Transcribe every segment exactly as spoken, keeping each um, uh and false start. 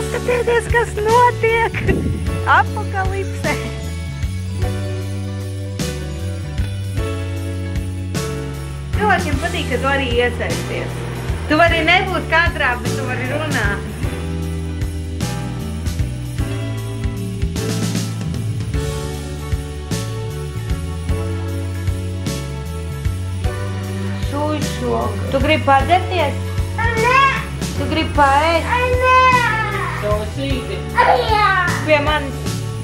Paskatieties, kas notiek! Apokalipse! Cilvēkiem patīk, ka tu arī iesaisties. Tu vari nebūt kadrā, bet tu vari runāt. Šušok. Tu gribi padzerties? Nē. Tu gribi paēst? Nē. Sosīti. Jā. Pie manis.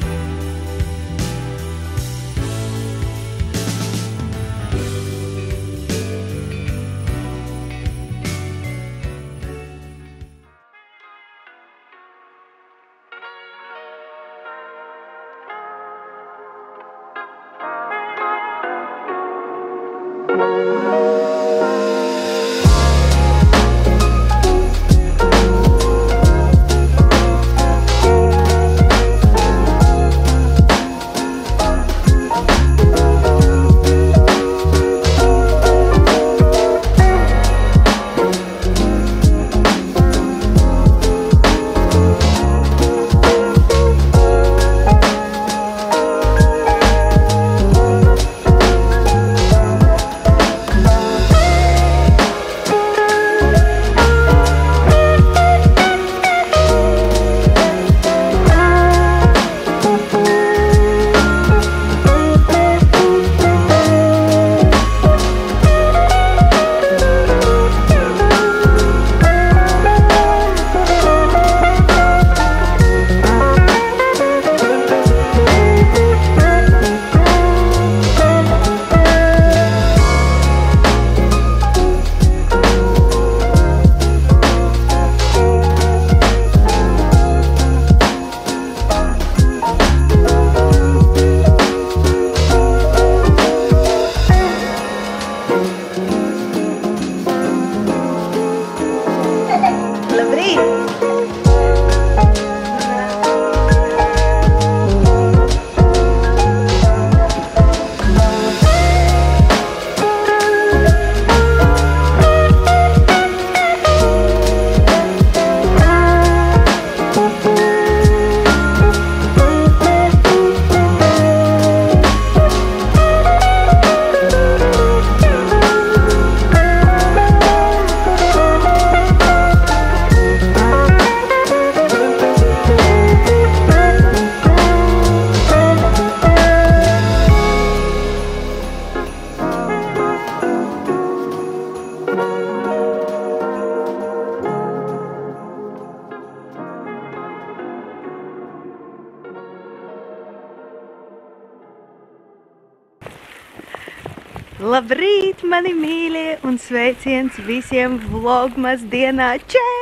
Labrīt, mani mīļie, un sveiciens visiem vlogmas dienā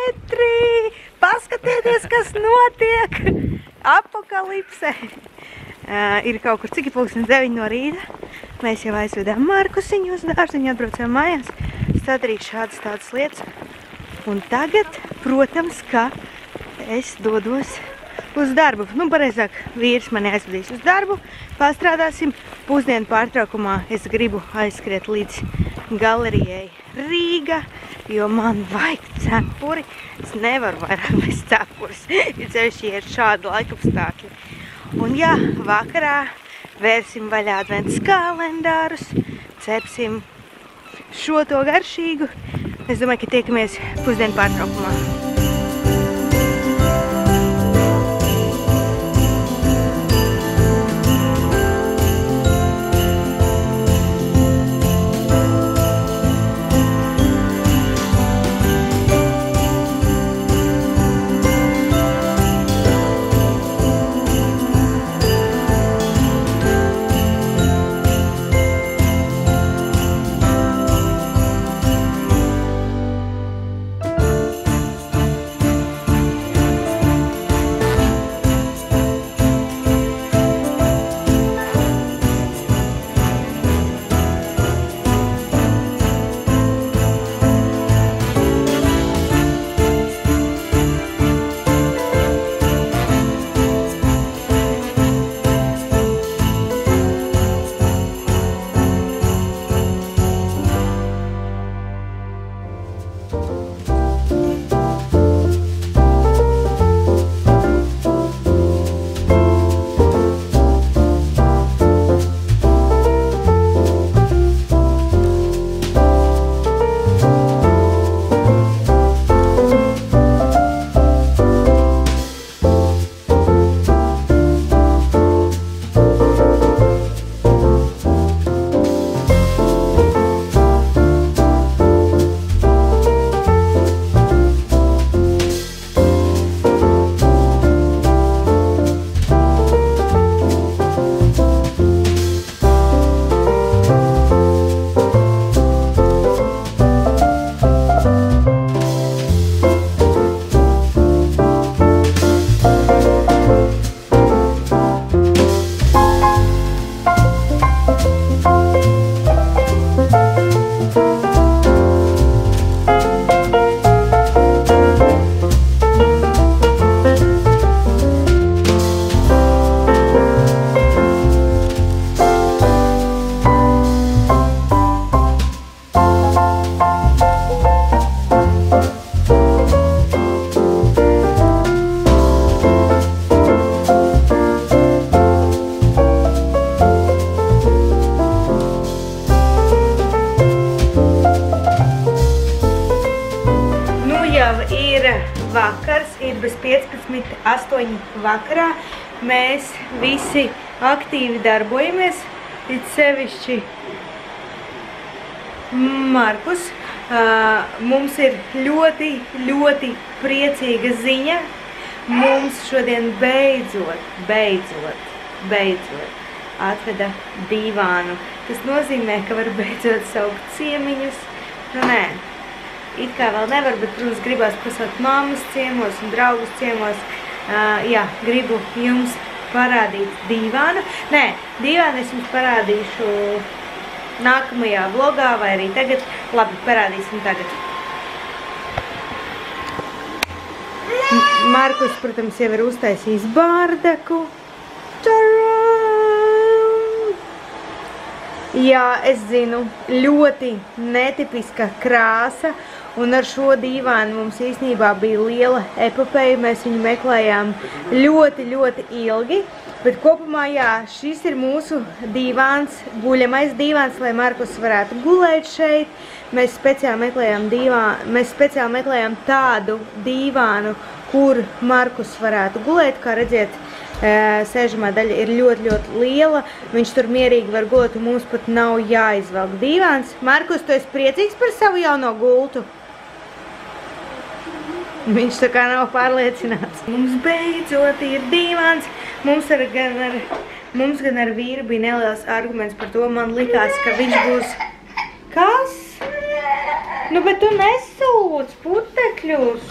četri! Paskatieties, kas notiek! Apokalipse! Uh, ir kaut kur cik pulkstens deviņi no rīta. Mēs jau aizvedām Markusiņu uz dārziņu, atbraucām mājās. Sadarīju šādas tādas lietas. Un tagad, protams, ka es dodos uz darbu. Nu, pareizāk, vīrs mani aizvedīs uz darbu. Pastrādāsim. Pusdienu pārtraukumā es gribu aizskriet līdz galerijai Rīga, jo man vajag cepuri. Es nevaru vairāk bez cepuris, jo ceļši ir šādi laikapstākļi. Un jā, vakarā vērsim vaļā adventas kalendārus, cepsim šo to garšīgu. Es domāju, ka tiekamies pusdienu pārtraukumā. bez piecpadsmit astoņi vakarā. Mēs visi aktīvi darbojamies, it sevišķi Markus. Uh, mums ir ļoti, ļoti priecīga ziņa. Mums šodien beidzot, beidzot, beidzot atveda divānu. Tas nozīmē, ka var beidzot saukt ciemiņus. Nu, nē, it kā vēl nevar, bet, protams, gribās pasaukt mammas ciemos un draugus ciemos. Uh, jā, gribu jums parādīt divānu. Nē, divānu es jums parādīšu nākamajā vlogā vai arī tagad. Labi, parādīsim tagad. Markus, protams, jau ir uztaisījis bārdaku. Jā, es zinu, ļoti netipiska krāsa, un ar šo dīvānu mums īstenībā bija liela epopeja. Mēs viņu meklējām ļoti, ļoti ilgi, bet kopumā, jā, šis ir mūsu dīvāns, guļamais dīvāns, lai Markus varētu gulēt šeit. Mēs speciāli meklējām, dīvānu, mēs speciāli meklējām tādu dīvānu, kur Markus varētu gulēt. Kā redziet, sēžamā daļa ir ļoti, ļoti liela. Viņš tur mierīgi var gulēt, un mums pat nav jāizvelk dīvāns. Markus, tu esi priecīgs par savu jauno gultu? Viņš tā kā nav pārliecināts. Mums beidzot ir dīvāns. Mums, ar, gan, ar, mums gan ar vīru bija neliels arguments par to. Man likās, ka viņš būs... Kas? Nu, bet tu nesūc putekļus.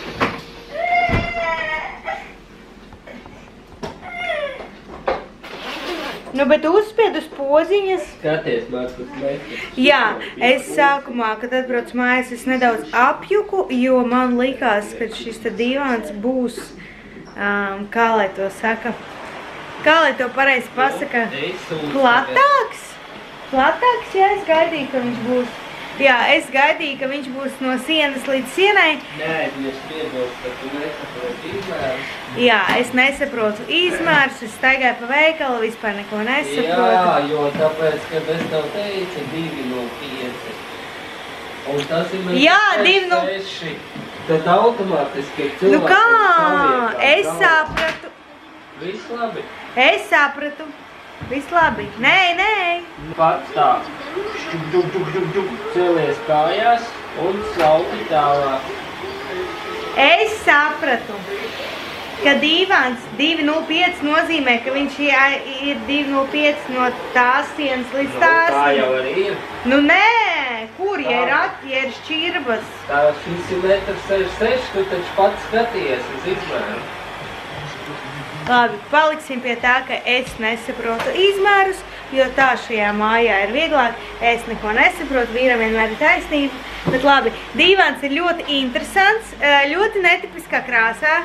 Nu, bet uzspied uz poziņas. Skaties, Markus, meklē. Jā, es sākumā, kad atbraucu mājās, es nedaudz apjuku, jo man likās, ka šis te dīvāns būs, um, kā lai to saka, kā lai to pareizi pasaka, platāks. Platāks, jā, es gaidīju, ka viņš būs. Jā, es gaidīju, ka viņš būs no sienas līdz sienai. Nē, viņš piebilst, ka tu nesaproti izmērus. Jā, es nesaprotu izmērus, es staigāju pa veikalu, vispār neko nesaprotu. Jā, jo tāpēc, kad es tev teicu divi nulle pieci. Un tas ir mēs Jā, divi nulle seši. Tad automātiski ir cilvēks. Nu kā? Es sapratu. Viss labi. Es sapratu. Viss labi. Nē, nē. Pats tā. Šķuk, duk, duk, duk, duk. Cēlies kājās un slauki tālāk. Es sapratu, ka dīvāns divi nulle pieci nozīmē, ka viņš ir divi nulle pieci no tās sienas līdz tās. Nu, tā jau arī ir. Nu nē, kur, ja ir ati, ja ir šķirbas? Tā šis ir metrs sešdesmit seši, tu taču pats skaties uz izmēru. Labi, paliksim pie tā, ka es nesaprotu izmērus, jo tā šajā mājā ir vieglāk. Es neko nesaprotu, vīram vienmēr ir taisnība. Bet labi, dīvāns ir ļoti interesants, ļoti netipiskā krāsā.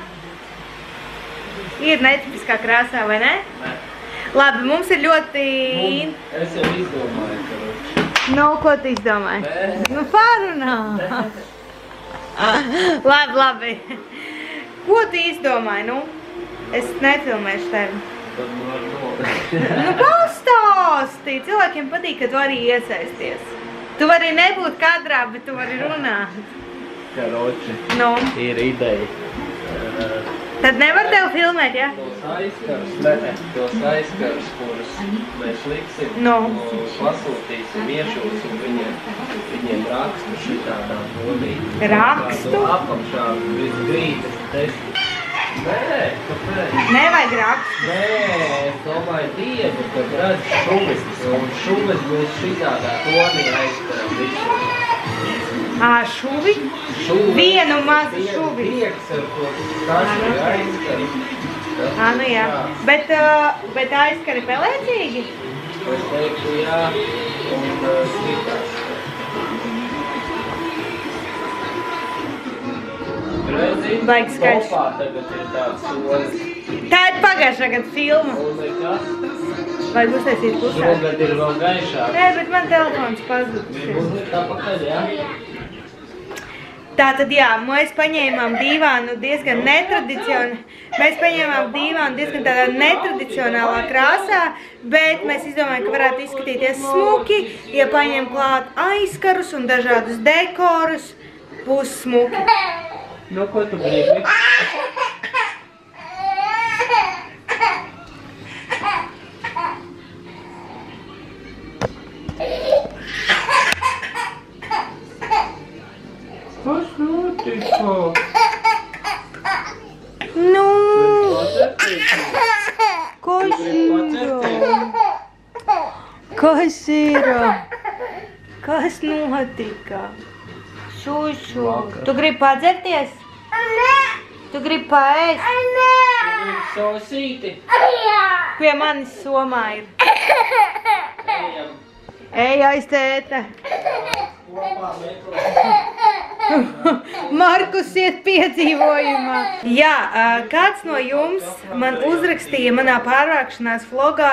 Ir netipiskā krāsā, vai ne? Nē. Labi, mums ir ļoti... Es jau izdomāju, ka... Nu, ko tu izdomāji? Nē. Nu, pārunā. Labi, labi. Ko tu izdomāji, nu? Es nefilmēšu tevi. Tad man var nolikt. Nu, pastāsti! Cilvēkiem patīk, ka tu arī iesaisties. Tu vari nebūt kadrā, bet tu vari runāt. Karoči, Nu, ir ideja. tad nevar tevi filmēt, ja? Tos aizkars, ne, ne, tos aizkars, kurus mēs liksim, Nu. pasūtīsim iešos un viņiem, viņiem rakstu šitādām domīt. Rakstu? Apakšā visu grītas testi. Nē, kāpēc? Nevajag rakstu. Nē, es domāju dievu, kad redz šuvis, un šuvis būs šitādā tonī aizskaram visu. Ā, šuvi? Šuvi. Vienu mazu šuvi. Prieks ar to kašu aizskaru. Ā, nu jā. Bet, uh, bet aizskari pelēcīgi? Es teiktu jā, un uh, slikās. Redzi, Baigi skaisti. kopā tagad ir tāds solis. Tā ir pagājušā gada filma. Un nekas, Vajag uztaisīt pusē. šogad ir vēl gaišāk. Nē, bet man telefons pazudis. Uzlikt apakaļ, jā? Tātad, jā, mēs paņēmām dīvānu diezgan netradicionāli. Mēs paņēmām dīvānu diezgan tādā netradicionālā krāsā, bet mēs izdomājām, ka varētu izskatīties smuki, ja paņem klāt aizkarus un dažādus dekorus, būs smuki. Nu, ko tu gribi? Kas notika? Nu, kas ir? Kas ir? Kas notika? Šušu, tu gribi padzerties? Tu gribi paēst? Tu gribi sosīti? Pie manis somā ir. Ejam. Ej aiz tēta. Kopā meklē. Markus iet piedzīvojumā. Jā, kāds no jums man uzrakstīja manā pārvākšanās vlogā,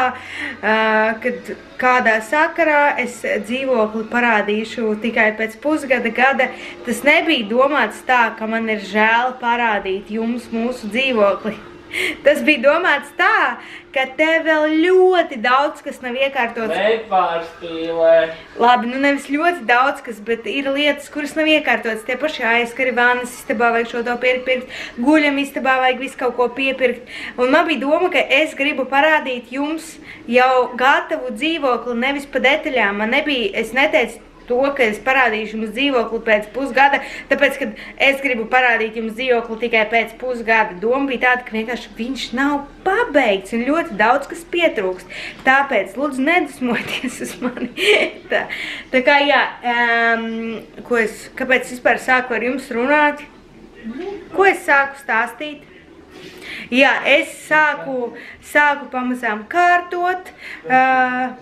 kad kādā sakarā es dzīvokli parādīšu tikai pēc pusgada gada. Tas nebija domāts tā, ka man ir žēl parādīt jums mūsu dzīvokli. Tas bija domāts tā, ka tev vēl ļoti daudz, kas nav iekārtots. Nepārstīlē. Labi, nu nevis ļoti daudz, kas, bet ir lietas, kuras nav iekārtotas. Tie paši aizkari, vannas istabā vajag šo to pirkt, guļam istabā vajag visu kaut ko piepirkt. Un man bija doma, ka es gribu parādīt jums jau gatavu dzīvokli, nevis pa detaļām. Man nebija, es neteicu to, ka es parādīšu jums dzīvokli pēc pusgada, tāpēc, kad es gribu parādīt jums dzīvokli tikai pēc pusgada. Doma bija tāda, ka vienkārši viņš nav pabeigts un ļoti daudz, kas pietrūkst. Tāpēc, lūdzu, nedusmojieties uz mani. tā, tā kā, jā, um, ko es, kāpēc es vispār sāku ar jums runāt? Ko es sāku stāstīt? Jā, es sāku, sāku pamazām kārtot. Uh,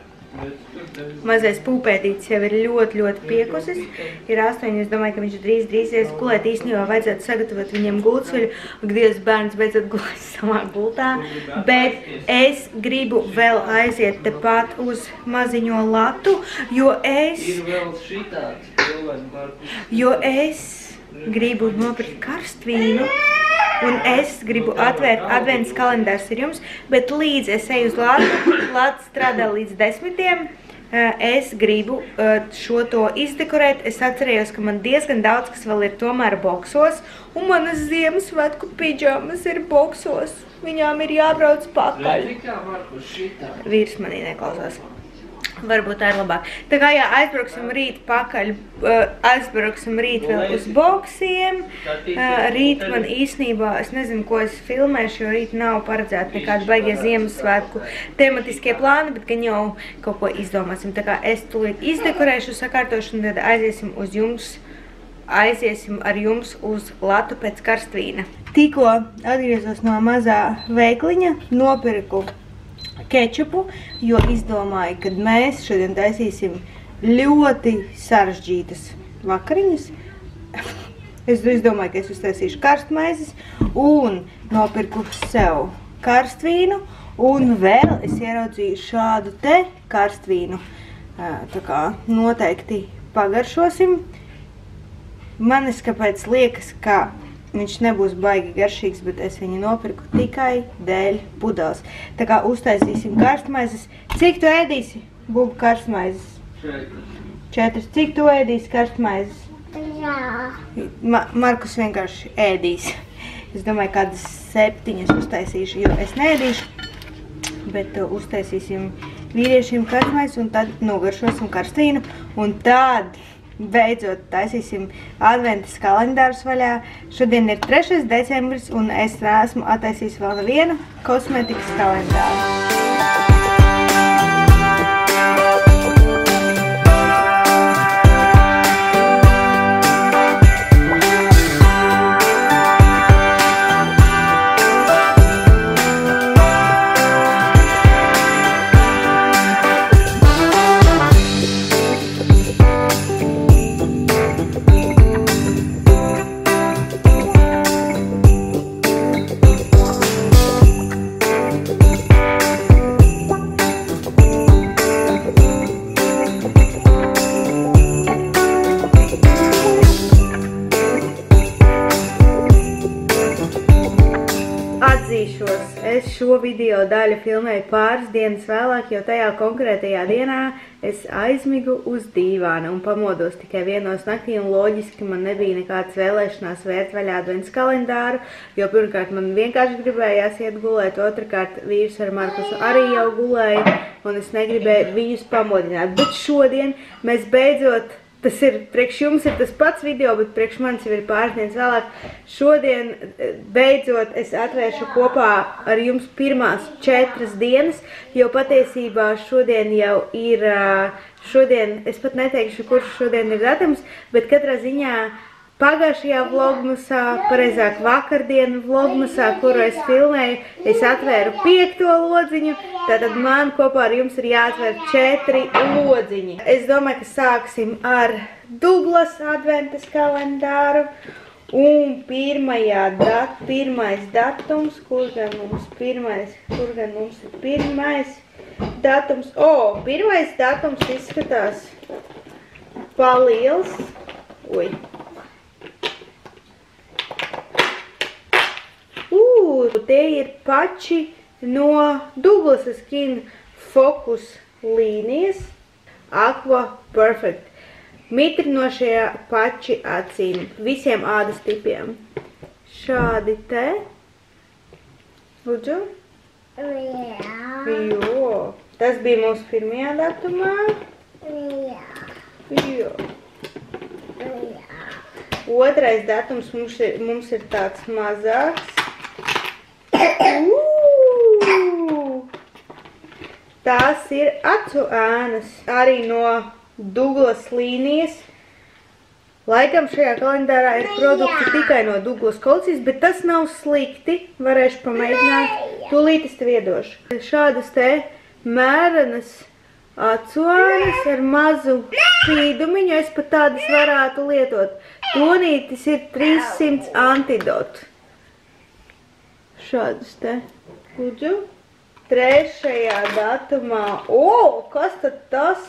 Mazais pūpētītis jau ir ļoti, ļoti piekusis. Ir astoņi, es domāju, ka viņš drīz, drīz ies gulēt. Īstenībā vajadzētu sagatavot viņam gultsuļu, un Dievs bērns beidzot gulēt savā gultā. Bet es gribu vēl aiziet tepat uz maziņo latu, jo es... Ir vēl šitāds. Jo es gribu nopirkt karstvīnu. Un es gribu atvērt adventas kalendārs ar jums, bet līdz es eju uz Latu, Lata strādā līdz desmitiem, es gribu šo to izdekorēt. Es atcerējos, ka man diezgan daudz, kas vēl ir tomēr boksos, un manas Ziemassvētku pidžamas ir boksos. Viņām ir jābrauc pakaļ. Vīrs manī neklausās. Varbūt tā ir labāk. Tā kā jā, aizbrauksim rīt pakaļ, aizbrauksim rīt vēl uz boksiem. Rīt man īstenībā, es nezinu, ko es filmēšu, jo rīt nav paredzēti nekādi baigie Ziemassvētku tematiskie plāni, bet gan jau kaut ko izdomāsim. Tā kā es tūlīt izdekorēšu, sakārtošu un tad aiziesim uz jums, aiziesim ar jums uz Latu pēc karstvīna. Tikko atgriezos no mazā veikliņa, nopirku kečupu, jo izdomāju, kad mēs šodien taisīsim ļoti sarežģītas vakariņas. Es izdomāju, ka es uztaisīšu karstmaizes un nopirku sev karstvīnu, un vēl es ieraudzīju šādu te karstvīnu. Tā kā noteikti pagaršosim. Man es kāpēc liekas, ka viņš nebūs baigi garšīgs, bet es viņu nopirku tikai dēļ pudeles. Tā kā uztaisīsim karstmaizes. Cik tu ēdīsi, Bubu, karstmaizes? Četras. Četras. Cik tu ēdīsi karstmaizes? Jā. Ma Markus vienkārši ēdīs. Es domāju, kādas septiņas uztaisīšu, jo es neēdīšu. Bet uh, uztaisīsim vīriešiem karstmaizes un tad nogaršosim karstvīnu. Un tad... beidzot taisīsim adventas kalendārus vaļā. Šodien ir trešais decembris un es neesmu attaisījis vēl nevienu kosmetikas kalendāru. Atzīšos, es šo video daļu filmēju pāris dienas vēlāk, jo tajā konkrētajā dienā es aizmigu uz dīvāna un pamodos tikai vienos naktī, un loģiski man nebija nekādas vēlēšanās vērt vaļā advents kalendāru, jo pirmkārt man vienkārši gribējās iet gulēt, otrkārt vīrs ar Markusu arī jau gulēja, un es negribēju viņus pamodināt. Bet šodien mēs beidzot, tas ir, priekš jums ir tas pats video, bet priekš manis jau ir pāris dienas vēlāk. Šodien beidzot es atvēršu kopā ar jums pirmās četras dienas, jo patiesībā šodien jau ir, šodien, es pat neteikšu, kurš šodien ir datums, bet katrā ziņā pagājušajā vlogmasā, pareizāk vakardienu vlogmasā, kuru es filmēju, es atvēru piekto lodziņu, tātad man kopā ar jums ir jāatver četri lodziņi. Es domāju, ka sāksim ar Douglas adventas kalendāru, un pirmajā dat, pirmais datums, kur gan mums pirmais, kur gan mums ir pirmais datums, o, pirmais datums izskatās paliels, oj, Ū, tie ir pači no Douglas Skin Focus līnijas Aqua Perfect. Mitrinošie pači acīm, visiem ādas tipiem. Šādi te. Lūdzu? Jā. Jo. Tas bija mūsu pirmajā datumā. Jā. Jo. Jā. Otrais datums mums ir, mums ir tāds mazāks. Uuuu! Tās ir acu ēnas, arī no Douglas līnijas. Laikam šajā kalendārā ir produkti tikai no Douglas kolekcijas, bet tas nav slikti, varēšu pamēģināt, tūlīt es tev iedošu. Šādas te mērenas acu ēnas ar mazu spīdumiņu, es pat tādas varētu lietot. Tonītis ir trīs simts antidotu. Šādas te, lūdzu. Trešajā datumā, o, kas tad tas?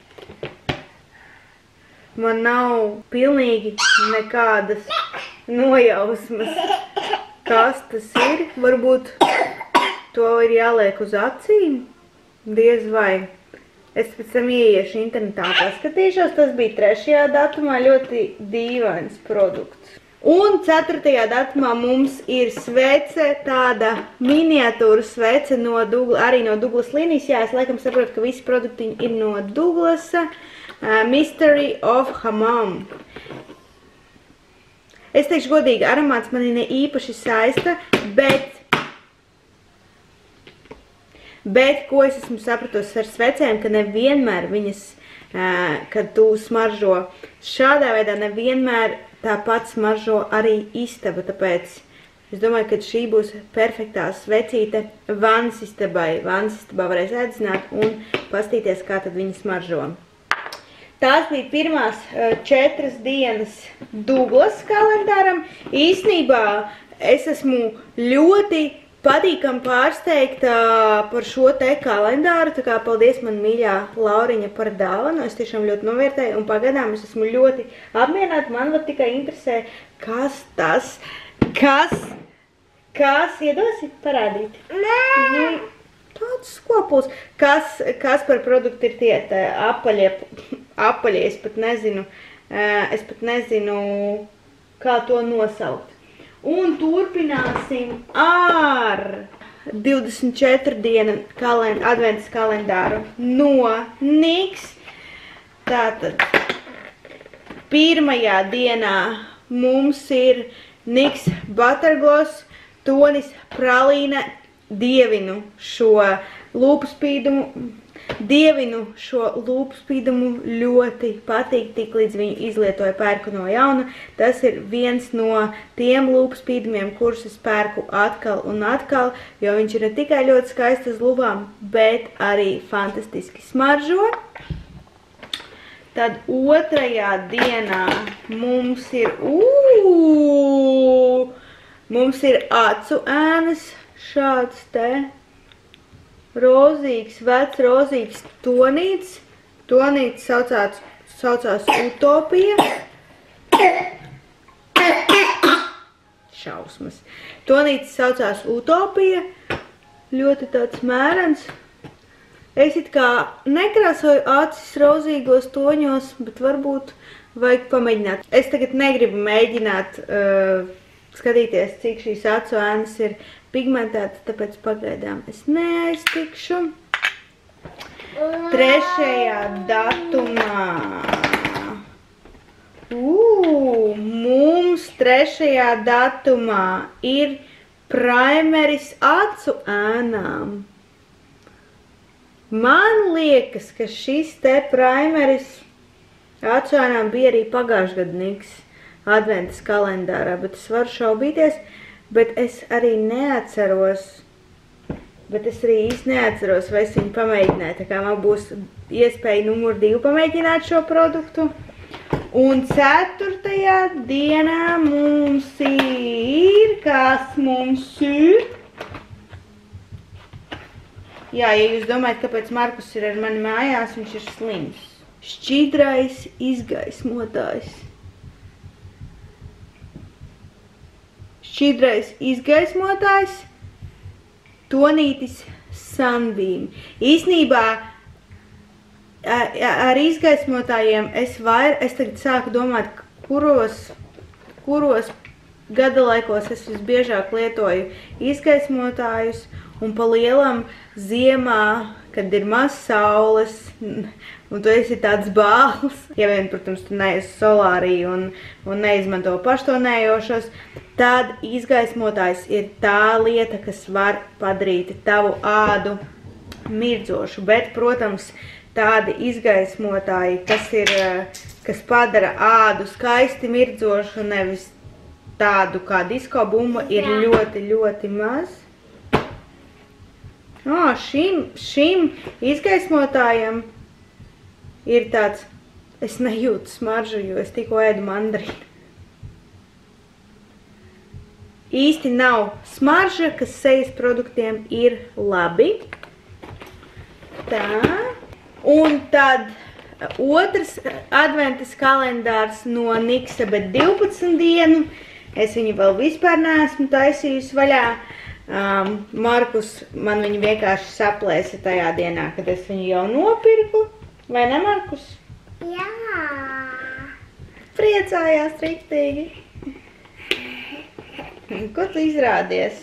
Man nav pilnīgi nekādas nojausmas, kas tas ir. Varbūt to ir jāliek uz acīm, diez vai. Es pēc tam ieiešu internetā paskatīšos, tas bija trešajā datumā, ļoti dīvains produkts. Un ceturtajā datumā mums ir svece, tāda miniatūra svece no Douglas, arī no Douglas līnijas. Jā, es laikam saprotu, ka visi produkti ir no Douglas. Uh, Mystery of Hammam. Es teikšu godīgi, aromāts mani ne īpaši saista, bet, bet ko es esmu sapratos ar svecēm, ka nevienmēr viņas, uh, kad tu smaržo šādā veidā, nevienmēr tāpat smaržo arī istaba, tāpēc es domāju, ka šī būs perfektā svecīte vannas istabai. Vannas istabā varēs ēdzināt un pastīties, kā tad viņi smaržo. Tās bija pirmās četras dienas Douglas kalendāram. Īsnībā es esmu ļoti patīkam pārsteigta par šo te kalendāru, tā kā paldies man mīļā Lauriņa par dāvanu, es tiešām ļoti novērtēju, un pagaidām es esmu ļoti apmierināta, man var tikai interesē, kas tas, kas, kas, iedosi parādīt? Nē! Tāds skopuls, kas, kas par produktu ir tie, tā apaļie, apaļie, es pat nezinu, es pat nezinu, kā to nosaukt. Un turpināsim ar divdesmit četru dienu kalend adventas kalendāru no Nix. Tātad pirmajā dienā mums ir Nix Buttergloss tonis pralīna. Dievinu šo lūpu spīdumu, dievinu šo lūpu spīdumu ļoti patīk, tik līdz viņu izlietoju pērku no jauna. Tas ir viens no tiem lūpu spīdumiem, kurus es pērku atkal un atkal, jo viņš ir ne tikai ļoti skaists uz lūpām, bet arī fantastiski smaržo. Tad otrajā dienā mums ir, ū, mums ir acu ēnas. Šāds te rozīgs, vecs rozīgs tonīts. Tonīts saucās, saucās Utopija. šausmas. Tonītis saucās Utopija, ļoti tāds mērens. Es it kā nekrāsoju acis rozīgos toņos, bet varbūt vajag pamēģināt. Es tagad negribu mēģināt uh, skatīties, cik šīs acu ēnas ir pigmentētas, tāpēc pagaidām es neaiztikšu. Trešajā datumā. Uu, mums trešajā datumā ir primeris acu ēnām. Man liekas, ka šis te primeris acu ēnām bija arī pagājušajā gadu Niks adventas kalendārā, bet es varu šaubīties, bet es arī neatceros, bet es arī īsti neatceros, vai es viņu pamēģināju, tā kā man būs iespēja numur divu pamēģināt šo produktu. Un ceturtajā dienā mums ir, kas mums ir? Jā, ja jūs domājat, kāpēc Markus ir ar mani mājās, viņš ir slims. Šķidrais izgaismotājs. Šķidrais izgaismotājs, Tonītis Sunbeam. Īsnībā ar izgaismotājiem es vair, es tagad sāku domāt, kuros, kuros gada laikos es visbiežāk lietoju izgaismotājus, un pa lielam ziemā, kad ir maz saules, un tu esi tāds bāls, ja vien, protams, tu neesi solāriju un, un neizmanto paštonējošos, tad izgaismotājs ir tā lieta, kas var padarīt tavu ādu mirdzošu. Bet, protams, tādi izgaismotāji, kas ir, kas padara ādu skaisti mirdzošu, nevis tādu kā disko bumba, ir ļoti, ļoti maz. O, šim, šim izgaismotājam ir tāds, es nejūtu smaržu, jo es tikko ēdu mandarīnu. Īsti nav smarža, kas sejas produktiem ir labi. Tā. Un tad otrs adventas kalendārs no Niksa, bet divpadsmit dienu. Es viņu vēl vispār neesmu taisījusi vaļā. Um, Markus man viņu vienkārši saplēsa tajā dienā, kad es viņu jau nopirku. Vai ne, Markus? Jā. Priecājās riktīgi. Ko tu izrādies?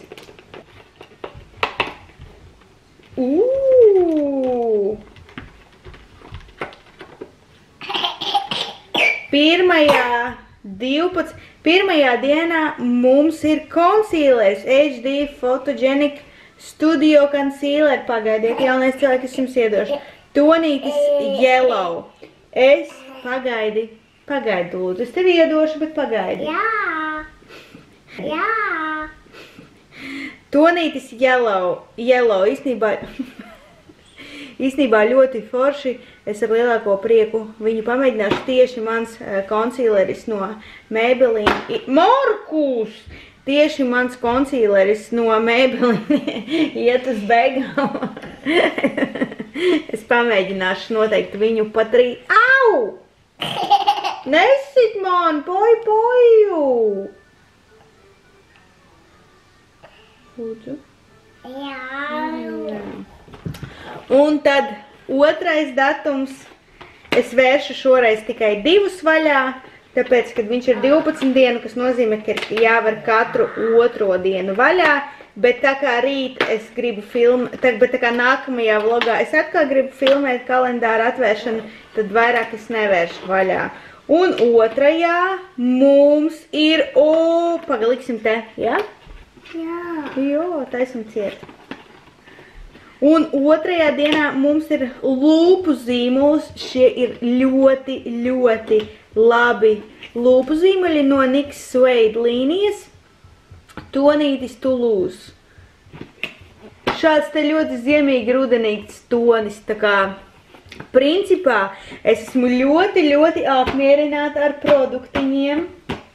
Ū! Pirmajā divpadsmit. Pirmajā dienā mums ir concealers, H D Photogenic Studio Concealer. Pagaidiet, jaunais cilvēks, es jums iedošu. Tonītis Yellow. Es pagaidi, pagaidi lūdzu. Es tev iedošu, bet pagaidi. Jā. Jā. Tonītis Yellow. Yellow, īstenībā, īstenībā ļoti forši. Es ar lielāko prieku viņu pamēģināšu. Tieši mans concealeris no Maybelline. Markus! Tieši mans concealeris no Maybelline iet uz beigām. Es pamēģināšu noteikti viņu patrīt. Au! Nesit man, poj, poju! Lūdzu. Jā. Un tad otrais datums, es vēršu šoreiz tikai divus vaļā, tāpēc, kad viņš ir divpadsmit dienu, kas nozīmē, ka ir jāvar katru otro dienu vaļā, bet tā kā rīt es gribu filmēt, bet tā kā nākamajā vlogā es atkal gribu filmēt kalendāru atvēršanu, tad vairāk es nevēršu vaļā. Un otrajā mums ir, o, pagaliksim te, jā? Jā. Jo, taisim ciet. Un otrajā dienā mums ir lūpu zīmuls. Šie ir ļoti, ļoti labi lūpu zīmuļi no Niks Suede līnijas. Tonītis Toulouse. Šāds te ļoti ziemīgi rudenīgs tonis. Tā kā, principā, es esmu ļoti, ļoti apmierināta ar produktiņiem.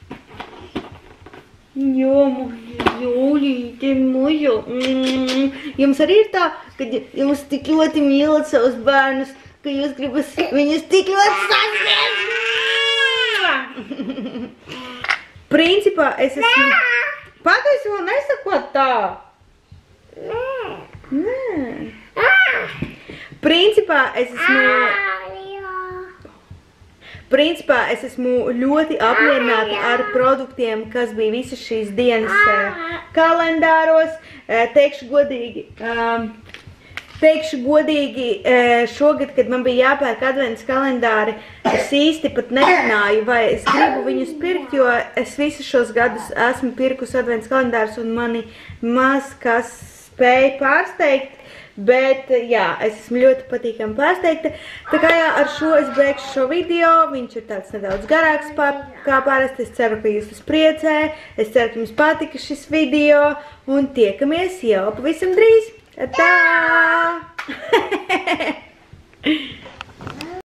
Jo, jūlīte, mužu. Mm. Jums arī ir tā, ka jums tik ļoti mīlat savus bērnus, ka jūs gribas viņus tik ļoti sasniegt. Principā es esmu... Patiesi vēl nesakot tā? Nē. Nē. Ah! Principā es esmu, Ālijā. principā es esmu ļoti apmierināta ar produktiem, kas bija visas šīs dienas eh, kalendāros. Eh, Teikšu godīgi, um, teikšu godīgi eh, šogad, kad man bija jāpērk advents kalendāri, es īsti pat nezināju, vai es gribu viņus pirkt, jo es visus šos gadus esmu pirkus advents kalendārus un mani maz kas spēja pārsteigt. Bet, jā, es esmu ļoti patīkami pārsteigta. Tā kā jā, ar šo es beigšu šo video. Viņš ir tāds nedaudz garāks pā, kā parasti. Es ceru, ka jūs uz priecē. Es ceru, ka jums patika šis video. Un tiekamies jau pavisam drīz. Tā!